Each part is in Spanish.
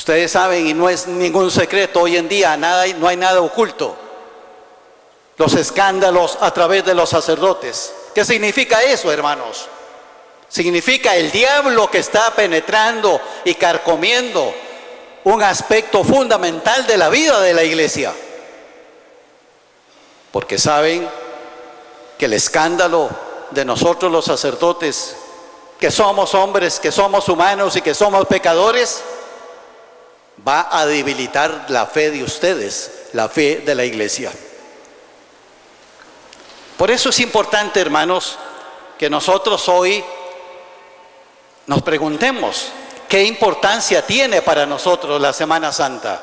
Ustedes saben, y no es ningún secreto hoy en día, no hay nada oculto. Los escándalos a través de los sacerdotes. ¿Qué significa eso, hermanos? Significa el diablo que está penetrando y carcomiendo un aspecto fundamental de la vida de la iglesia. Porque saben que el escándalo de nosotros los sacerdotes, que somos hombres, que somos humanos y que somos pecadores, va a debilitar la fe de ustedes, la fe de la iglesia. Por eso es importante, hermanos, que nosotros hoy nos preguntemos qué importancia tiene para nosotros la Semana Santa.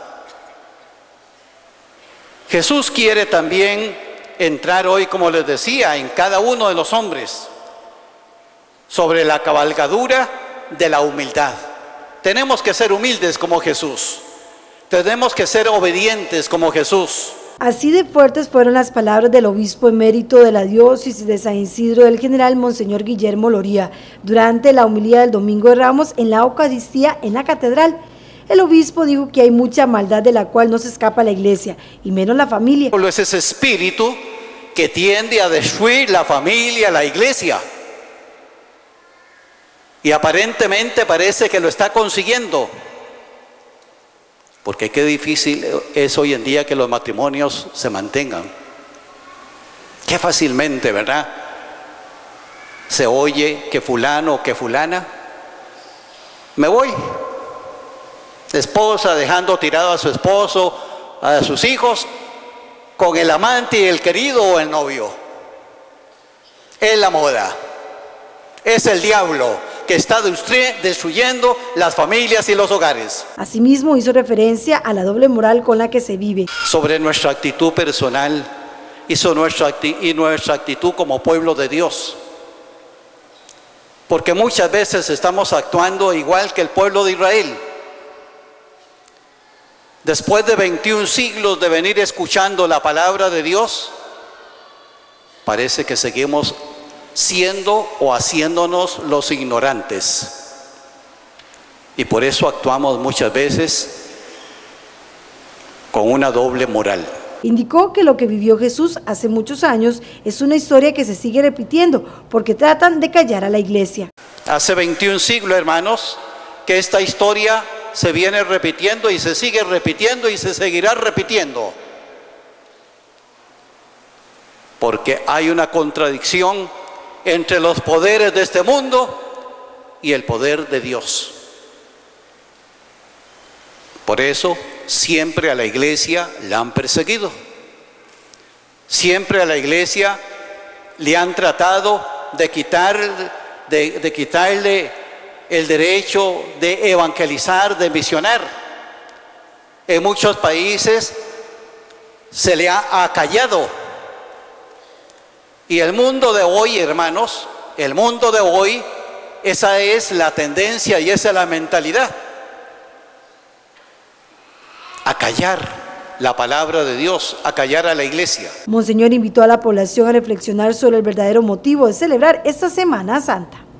Jesús quiere también entrar hoy, como les decía, en cada uno de los hombres, sobre la cabalgadura de la humildad. Tenemos que ser humildes como Jesús. Tenemos que ser obedientes como Jesús. Así de fuertes fueron las palabras del obispo emérito de la diócesis de San Isidro del general Monseñor Guillermo Loría durante la homilía del Domingo de Ramos en la Eucaristía en la catedral. El obispo dijo que hay mucha maldad de la cual no se escapa la iglesia, y menos la familia. Es ese espíritu que tiende a destruir la familia, la iglesia. Y aparentemente parece que lo está consiguiendo. Porque qué difícil es hoy en día que los matrimonios se mantengan. Qué fácilmente, ¿verdad? Se oye que fulano o que fulana, me voy. La esposa dejando tirado a su esposo, a sus hijos, con el amante y el querido o el novio. Es la moda. Es el diablo que está destruyendo las familias y los hogares. Asimismo hizo referencia a la doble moral con la que se vive. Sobre nuestra actitud personal y nuestra actitud como pueblo de Dios. Porque muchas veces estamos actuando igual que el pueblo de Israel. Después de 21 siglos de venir escuchando la palabra de Dios, parece que seguimos siendo o haciéndonos los ignorantes. Y por eso actuamos muchas veces con una doble moral. Indicó que lo que vivió Jesús hace muchos años es una historia que se sigue repitiendo porque tratan de callar a la iglesia. Hace 21 siglos, hermanos, que esta historia se viene repitiendo y se sigue repitiendo y se seguirá repitiendo. Porque hay una contradicción entre los poderes de este mundo y el poder de Dios. Por eso siempre a la iglesia la han perseguido. Siempre a la iglesia le han tratado de quitarle el derecho de evangelizar, de misionar. En muchos países se le ha acallado. Y el mundo de hoy, hermanos, el mundo de hoy, esa es la tendencia y esa es la mentalidad. Acallar la palabra de Dios, acallar a la iglesia. Monseñor invitó a la población a reflexionar sobre el verdadero motivo de celebrar esta Semana Santa.